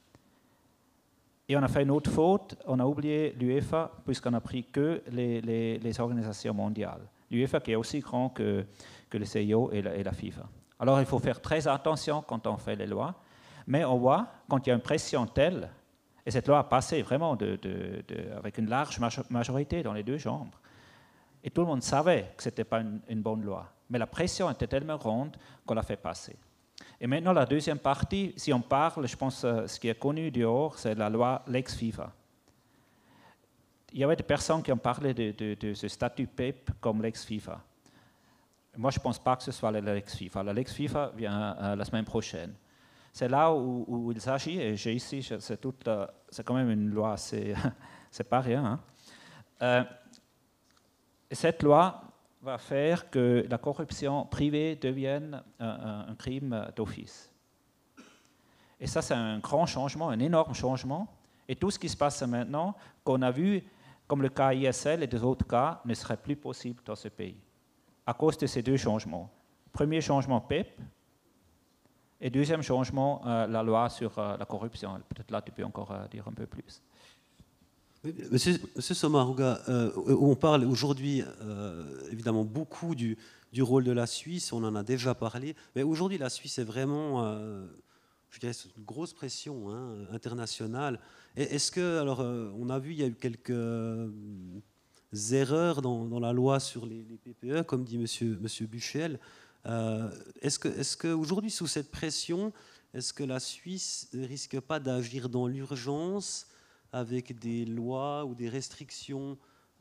Et on a fait une autre faute, on a oublié l'UEFA, puisqu'on a pris que les, les, les organisations mondiales. L'UEFA qui est aussi grand que, que le C I O et la, et la FIFA. Alors il faut faire très attention quand on fait les lois, mais on voit, quand il y a une pression telle, et cette loi a passé vraiment de, de, de, avec une large majorité dans les deux chambres, et tout le monde savait que ce n'était pas une, une bonne loi, mais la pression était tellement grande qu'on l'a fait passer. Et maintenant, la deuxième partie, si on parle, je pense que ce qui est connu dehors, c'est la loi Lex FIFA. Il y avait des personnes qui ont parlé de, de, de ce statut P E P comme Lex FIFA. Moi, je ne pense pas que ce soit la Lex FIFA. La Lex FIFA vient euh, la semaine prochaine. C'est là où, où il s'agit, et j'ai ici, c'est euh, quand même une loi, c'est pas rien. Hein. Euh, et cette loi va faire que la corruption privée devienne un, un, un crime d'office. Et ça, c'est un grand changement, un énorme changement. Et tout ce qui se passe maintenant, qu'on a vu, comme le cas I S L et des autres cas, ne serait plus possible dans ce pays, à cause de ces deux changements. Premier changement, P E P, et deuxième changement, euh, la loi sur euh, la corruption. Peut-être là, tu peux encore euh, dire un peu plus. Monsieur, Monsieur Sommaruga, euh, on parle aujourd'hui euh, évidemment beaucoup du, du rôle de la Suisse, on en a déjà parlé, mais aujourd'hui la Suisse est vraiment, euh, je dirais, sous une grosse pression hein, internationale. Est-ce que, alors, euh, on a vu, il y a eu quelques euh, erreurs dans, dans la loi sur les, les P P E, comme dit Monsieur, Monsieur Buchel. Euh, est-ce que, est-ce qu'aujourd'hui, sous cette pression, est-ce que la Suisse ne risque pas d'agir dans l'urgence avec des lois ou des restrictions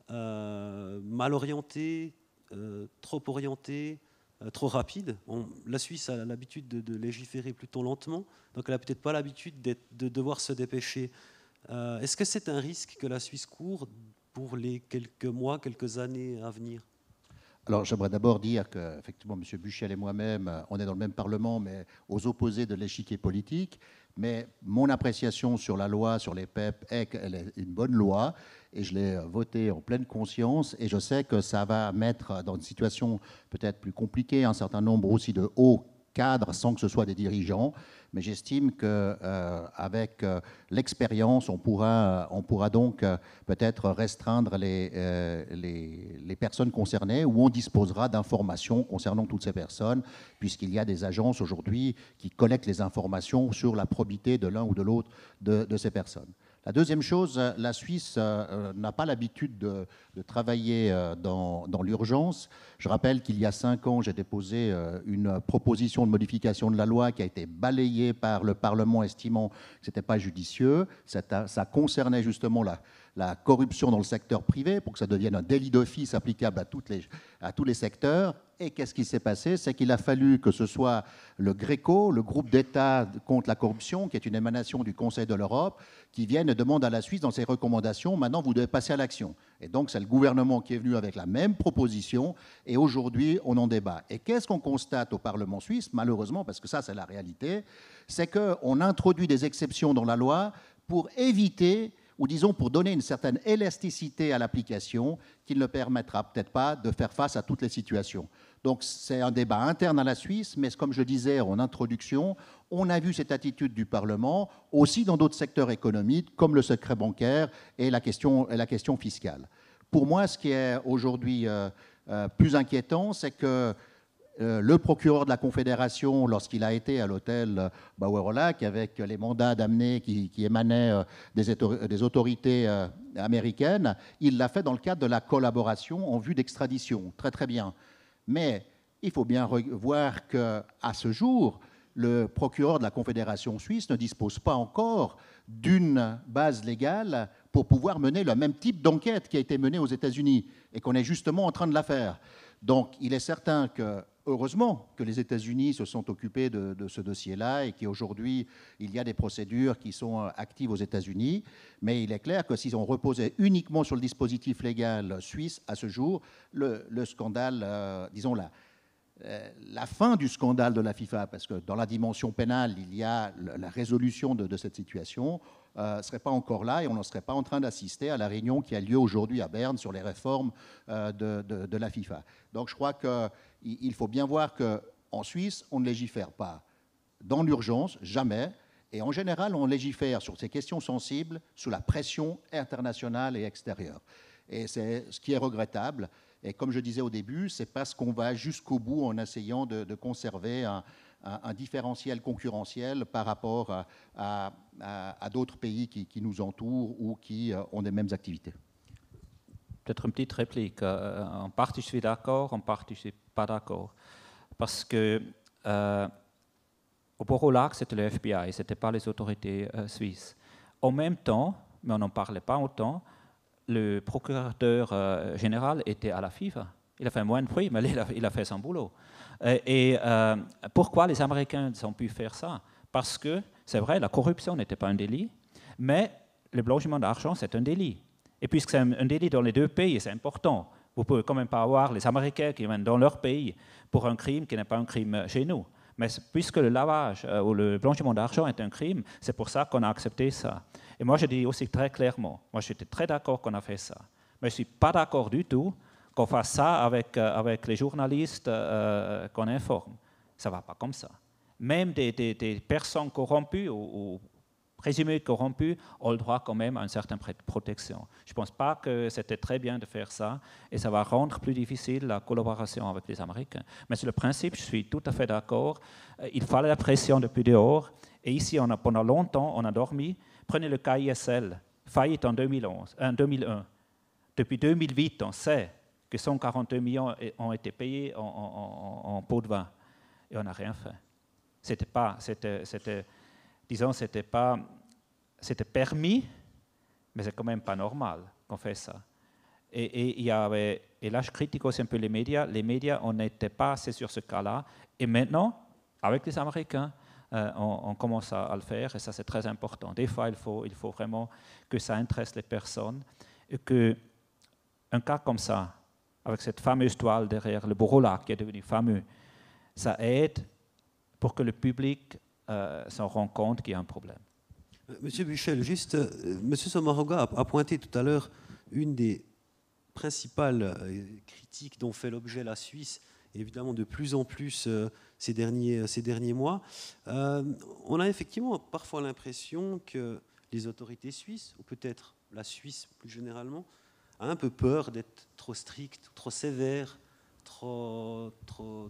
euh, mal orientées, euh, trop orientées, euh, trop rapides? On, la Suisse a l'habitude de, de légiférer plutôt lentement, donc elle n'a peut-être pas l'habitude de devoir se dépêcher. Euh, Est-ce que c'est un risque que la Suisse court pour les quelques mois, quelques années à venir? Alors, j'aimerais d'abord dire qu'effectivement, M. Buchel et moi-même, on est dans le même Parlement, mais aux opposés de l'échiquier politique. Mais mon appréciation sur la loi, sur les P E P, est qu'elle est une bonne loi, et je l'ai votée en pleine conscience, et je sais que ça va mettre dans une situation peut-être plus compliquée un certain nombre aussi de hauts cadres, sans que ce soit des dirigeants. Mais j'estime qu'avec euh, euh, l'expérience, on pourra, on pourra donc euh, peut-être restreindre les, euh, les, les personnes concernées, ou on disposera d'informations concernant toutes ces personnes, puisqu'il y a des agences aujourd'hui qui collectent les informations sur la probité de l'un ou de l'autre de, de ces personnes. La deuxième chose, la Suisse euh, n'a pas l'habitude de, de travailler euh, dans, dans l'urgence. Je rappelle qu'il y a cinq ans, j'ai déposé euh, une proposition de modification de la loi qui a été balayée par le Parlement, estimant que ce n'était pas judicieux. Ça, ça concernait justement la, la corruption dans le secteur privé pour que ça devienne un délit d'office applicable à, toutes les, à tous les secteurs. Et qu'est-ce qui s'est passé? C'est qu'il a fallu que ce soit le GRECO, le groupe d'État contre la corruption, qui est une émanation du Conseil de l'Europe, qui vienne et demande à la Suisse dans ses recommandations, maintenant vous devez passer à l'action. Et donc c'est le gouvernement qui est venu avec la même proposition, et aujourd'hui on en débat. Et qu'est-ce qu'on constate au Parlement suisse, malheureusement, parce que ça c'est la réalité, c'est qu'on introduit des exceptions dans la loi pour éviter, ou disons pour donner une certaine élasticité à l'application qui ne permettra peut-être pas de faire face à toutes les situations. Donc c'est un débat interne à la Suisse, mais comme je le disais en introduction, on a vu cette attitude du Parlement aussi dans d'autres secteurs économiques, comme le secret bancaire et la question, et la question fiscale. Pour moi, ce qui est aujourd'hui euh, euh, plus inquiétant, c'est que Euh, le procureur de la Confédération, lorsqu'il a été à l'hôtel Bauer au Lac, avec les mandats d'amener qui, qui émanaient euh, des, des autorités euh, américaines, il l'a fait dans le cadre de la collaboration en vue d'extradition. Très très bien. Mais il faut bien voir qu'à ce jour, le procureur de la Confédération suisse ne dispose pas encore d'une base légale pour pouvoir mener le même type d'enquête qui a été menée aux États-Unis et qu'on est justement en train de la faire. Donc il est certain que heureusement que les États-Unis se sont occupés de, de ce dossier-là et qu'aujourd'hui, il y a des procédures qui sont actives aux États-Unis. Mais il est clair que si on reposait uniquement sur le dispositif légal suisse, à ce jour, le, le scandale, euh, disons là, la fin du scandale de la FIFA, parce que dans la dimension pénale, il y a la résolution de, de cette situation, ne euh, serait pas encore là et on n'en serait pas en train d'assister à la réunion qui a lieu aujourd'hui à Berne sur les réformes euh, de, de, de la FIFA. Donc je crois qu'il faut bien voir qu'en Suisse, on ne légifère pas dans l'urgence, jamais, et en général, on légifère sur ces questions sensibles sous la pression internationale et extérieure. Et c'est ce qui est regrettable. Et comme je disais au début, c'est parce qu'on va jusqu'au bout en essayant de, de conserver un, un, un différentiel concurrentiel par rapport à, à, à, à d'autres pays qui, qui nous entourent ou qui ont les mêmes activités. Peut-être une petite réplique. Euh, en partie, je suis d'accord, en partie, je ne suis pas d'accord. Parce que euh, au Port-au-Lac, c'était le F B I, ce n'était pas les autorités euh, suisses. En même temps, mais on n'en parlait pas autant, le procureur euh, général était à la FIFA. Il a fait moins de bruit, mais il a, il a fait son boulot. Et, et euh, pourquoi les Américains ont pu faire ça? Parce que, c'est vrai, la corruption n'était pas un délit, mais le blanchiment d'argent, c'est un délit. Et puisque c'est un, un délit dans les deux pays, c'est important. Vous ne pouvez quand même pas avoir les Américains qui viennent dans leur pays pour un crime qui n'est pas un crime chez nous. Mais puisque le lavage euh, ou le blanchiment d'argent est un crime, c'est pour ça qu'on a accepté ça. Et moi, je dis aussi très clairement, moi, j'étais très d'accord qu'on a fait ça. Mais je ne suis pas d'accord du tout qu'on fasse ça avec, euh, avec les journalistes euh, qu'on informe. Ça ne va pas comme ça. Même des, des, des personnes corrompues ou, ou présumées corrompues ont le droit quand même à une certaine protection. Je ne pense pas que c'était très bien de faire ça et ça va rendre plus difficile la collaboration avec les Américains. Mais sur le principe, je suis tout à fait d'accord. Il fallait la pression depuis dehors et ici, on a, pendant longtemps, on a dormi. Prenez le cas I S L, faillite en deux mille onze, euh, deux mille un. Depuis deux mille huit, on sait que cent quarante-deux millions ont été payés en, en, en, en pot de vin et on n'a rien fait. C'était pas, c'était, c'était, disons, c'était pas, c'était permis, mais c'est quand même pas normal qu'on fait ça. Et, et, il y avait, et là, je critique aussi un peu les médias. Les médias, on n'était pas assez sur ce cas-là. Et maintenant, avec les Américains, euh, on, on commence à, à le faire, et ça, c'est très important. Des fois, il faut, il faut vraiment que ça intéresse les personnes, et qu'un cas comme ça, avec cette fameuse toile derrière le Port-au-Lac qui est devenu fameux, ça aide pour que le public euh, s'en rende compte qu'il y a un problème. Monsieur Buchel, juste, euh, Monsieur Sommaruga a, a pointé tout à l'heure une des principales euh, critiques dont fait l'objet la Suisse, et évidemment de plus en plus euh, ces, derniers, ces derniers mois. Euh, on a effectivement parfois l'impression que les autorités suisses, ou peut-être la Suisse plus généralement, a un peu peur d'être trop stricte, trop sévère, trop, trop,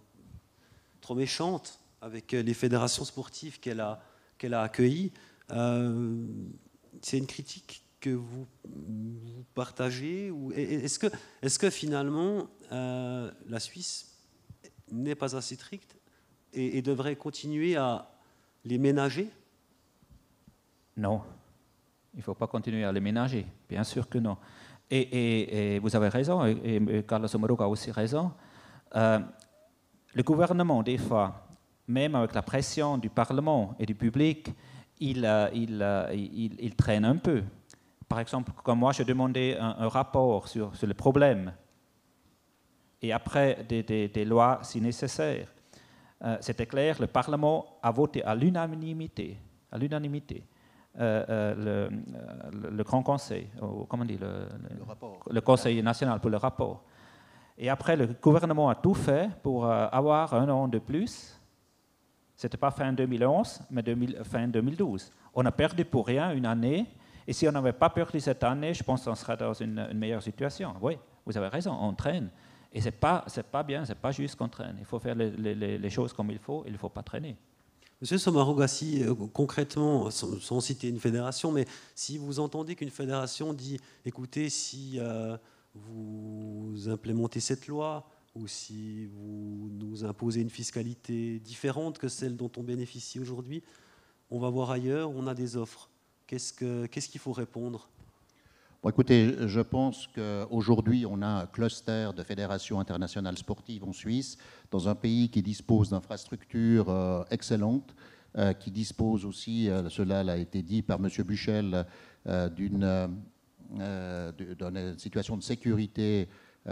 trop méchante avec les fédérations sportives qu'elle a, qu'elle a accueillies. Euh, c'est une critique que vous, vous partagez ou est-ce que, est-ce que finalement euh, la Suisse n'est pas assez stricte et, et devrait continuer à les ménager? Non, il ne faut pas continuer à les ménager, bien sûr que non. Et, et, et vous avez raison, et, et Carlos Sommaruga a aussi raison. Euh, le gouvernement, des fois, même avec la pression du Parlement et du public, il, euh, il, euh, il, il traîne un peu. Par exemple, quand moi, je demandais un, un rapport sur, sur le problème, et après des, des, des lois si nécessaire, euh, c'était clair, le Parlement a voté à l'unanimité, à l'unanimité. Euh, euh, le, le Grand Conseil, ou, comment on dit, le, le, le, rapport. le Conseil national pour le rapport. Et après, le gouvernement a tout fait pour euh, avoir un an de plus. Ce n'était pas fin deux mille onze, mais deux mille, fin deux mille douze. On a perdu pour rien une année. Et si on n'avait pas perdu cette année, je pense qu'on serait dans une, une meilleure situation. Oui, vous avez raison, on traîne. Et ce n'est pas, c'est pas bien, ce n'est pas juste qu'on traîne. Il faut faire les, les, les choses comme il faut, il ne faut pas traîner. Monsieur Sommaruga, si euh, concrètement, sans, sans citer une fédération, mais si vous entendez qu'une fédération dit, écoutez, si euh, vous implémentez cette loi, ou si vous nous imposez une fiscalité différente que celle dont on bénéficie aujourd'hui, on va voir ailleurs, on a des offres. Qu'est-ce que, qu'est-ce qu'il faut répondre? Bon, écoutez, je pense qu'aujourd'hui, on a un cluster de fédérations internationales sportives en Suisse, dans un pays qui dispose d'infrastructures euh, excellentes, euh, qui dispose aussi, euh, cela a été dit par M. Buchel, euh, d'une euh, d'une situation de sécurité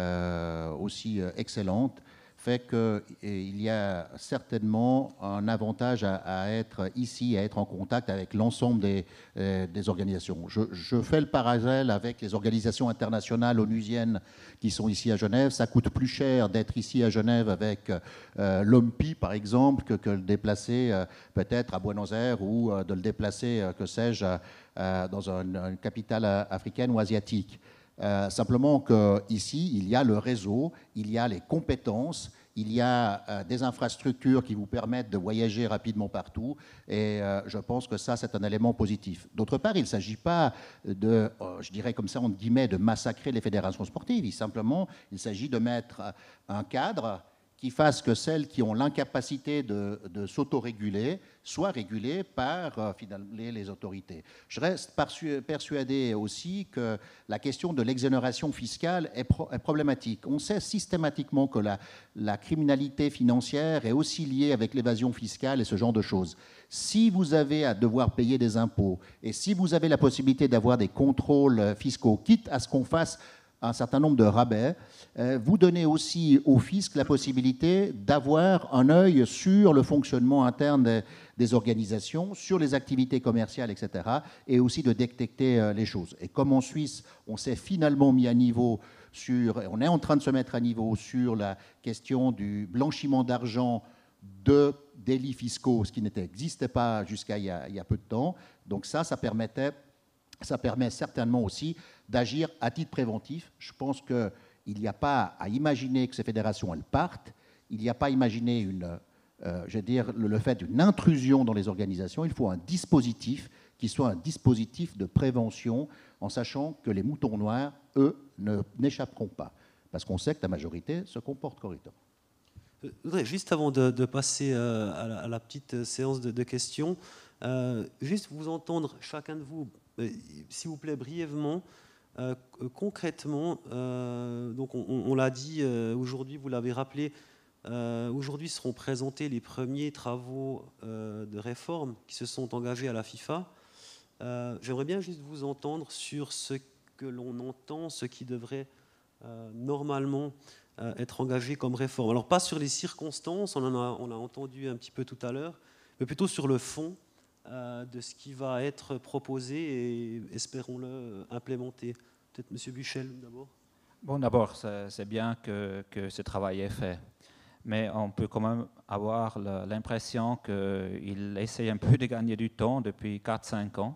euh, aussi euh, excellente, fait qu'il y a certainement un avantage à, à être ici, à être en contact avec l'ensemble des, euh, des organisations. Je, je fais le parallèle avec les organisations internationales onusiennes qui sont ici à Genève. Ça coûte plus cher d'être ici à Genève avec euh, l'O M P I, par exemple, que, que le déplacer euh, peut-être à Buenos Aires ou euh, de le déplacer, euh, que sais-je, euh, dans une, une capitale africaine ou asiatique. Euh, simplement qu'ici, il y a le réseau, il y a les compétences, il y a euh, des infrastructures qui vous permettent de voyager rapidement partout, et euh, je pense que ça, c'est un élément positif. D'autre part, il ne s'agit pas de, euh, je dirais comme ça, entre guillemets, de massacrer les fédérations sportives. Il, simplement, il s'agit de mettre un cadre qui fasse que celles qui ont l'incapacité de, de s'autoréguler soient régulées par euh, finalement, les, les autorités. Je reste persuadé aussi que la question de l'exonération fiscale est, pro, est problématique. On sait systématiquement que la, la criminalité financière est aussi liée avec l'évasion fiscale et ce genre de choses. Si vous avez à devoir payer des impôts et si vous avez la possibilité d'avoir des contrôles fiscaux, quitte à ce qu'on fasse un certain nombre de rabais, euh, vous donnez aussi au fisc la possibilité d'avoir un œil sur le fonctionnement interne des, des organisations, sur les activités commerciales, et cetera, et aussi de détecter euh, les choses. Et comme en Suisse, on s'est finalement mis à niveau sur, on est en train de se mettre à niveau sur la question du blanchiment d'argent de délits fiscaux, ce qui n'existait pas jusqu'à il, il y a peu de temps. Donc ça, ça permettait, ça permet certainement aussi d'agir à titre préventif. Je pense qu'il n'y a pas à imaginer que ces fédérations, elles partent. Il n'y a pas à imaginer une, euh, je veux dire, le, le fait d'une intrusion dans les organisations. Il faut un dispositif qui soit un dispositif de prévention, en sachant que les moutons noirs, eux, ne, n'échapperont pas. Parce qu'on sait que la majorité se comporte correctement. Je voudrais, juste avant de, de passer euh, à, la, à la petite séance de, de questions, euh, juste vous entendre, chacun de vous, euh, s'il vous plaît, brièvement, Euh, concrètement, euh, donc on, on l'a dit euh, aujourd'hui, vous l'avez rappelé, euh, aujourd'hui seront présentés les premiers travaux euh, de réforme qui se sont engagés à la FIFA. Euh, J'aimerais bien juste vous entendre sur ce que l'on entend, ce qui devrait euh, normalement euh, être engagé comme réforme. Alors pas sur les circonstances, on en a, on a entendu un petit peu tout à l'heure, mais plutôt sur le fond Euh, de ce qui va être proposé et, espérons-le, implémenté. Peut-être M. Buchel d'abord. Bon, d'abord, c'est bien que, que ce travail est fait, mais on peut quand même avoir l'impression qu'il essaie un peu de gagner du temps depuis quatre cinq ans.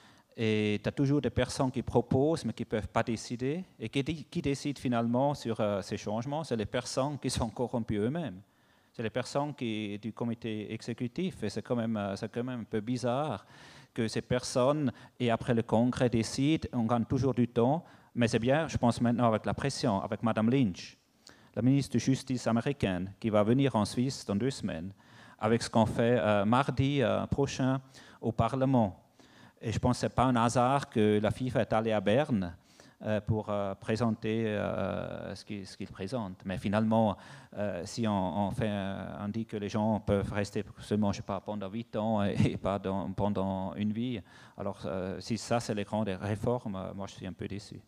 Et tu as toujours des personnes qui proposent, mais qui ne peuvent pas décider. Et qui, qui décident finalement sur euh, ces changements, c'est les personnes qui sont corrompues eux-mêmes. C'est les personnes qui, du comité exécutif, et c'est quand, quand même un peu bizarre que ces personnes, et après le Congrès décident, on gagne toujours du temps, mais c'est bien, je pense maintenant avec la pression, avec Madame Lynch, la ministre de Justice américaine, qui va venir en Suisse dans deux semaines, avec ce qu'on fait euh, mardi euh, prochain au Parlement. Et je pense que ce n'est pas un hasard que la FIFA est allée à Berne pour euh, présenter euh, ce qu'il ce qu'il présente. Mais finalement, euh, si on, on, fait, on dit que les gens peuvent rester seulement, je sais pas, pendant huit ans et, et pas dans, pendant une vie, alors euh, si ça, c'est les grandes réformes, moi, je suis un peu déçu.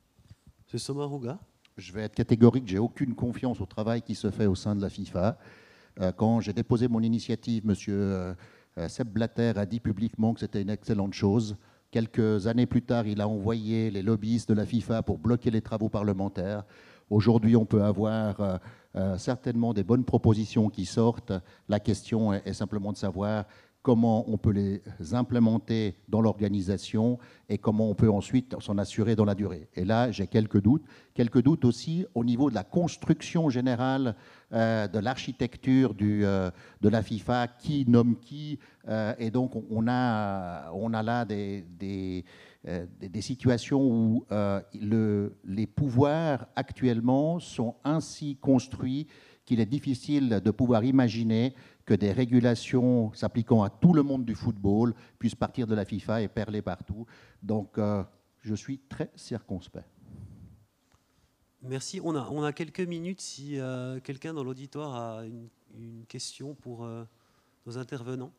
M. Sommaruga. Je vais être catégorique, j'ai aucune confiance au travail qui se fait au sein de la FIFA. Euh, quand j'ai déposé mon initiative, M. Euh, Sepp Blatter a dit publiquement que c'était une excellente chose. Quelques années plus tard, il a envoyé les lobbyistes de la FIFA pour bloquer les travaux parlementaires. Aujourd'hui, on peut avoir euh, euh, certainement des bonnes propositions qui sortent. La question est, est simplement de savoir comment on peut les implémenter dans l'organisation et comment on peut ensuite s'en assurer dans la durée. Et là, j'ai quelques doutes. Quelques doutes aussi au niveau de la construction générale euh, de l'architecture euh, de la FIFA, qui nomme qui. Euh, et donc, on a, on a là des, des, euh, des situations où euh, le, les pouvoirs actuellement sont ainsi construits qu'il est difficile de pouvoir imaginer que des régulations s'appliquant à tout le monde du football puissent partir de la FIFA et perler partout. Donc, euh, je suis très circonspect. Merci. On a, on a quelques minutes si euh, quelqu'un dans l'auditoire a une, une question pour euh, nos intervenants.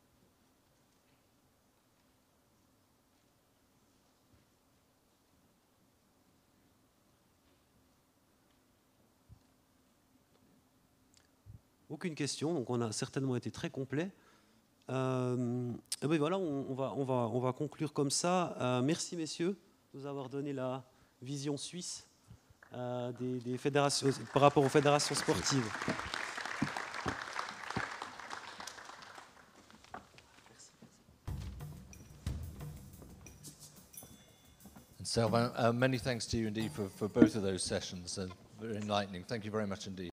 Aucune question, donc on a certainement été très complet. Euh, et ben voilà, on, on, va, on, va, on va conclure comme ça. Euh, merci messieurs de nous avoir donné la vision suisse euh, des, des fédérations, par rapport aux fédérations sportives. And Sylvain, uh, many thanks to you indeed for, for both of those sessions. Uh, very enlightening. Thank you very much indeed.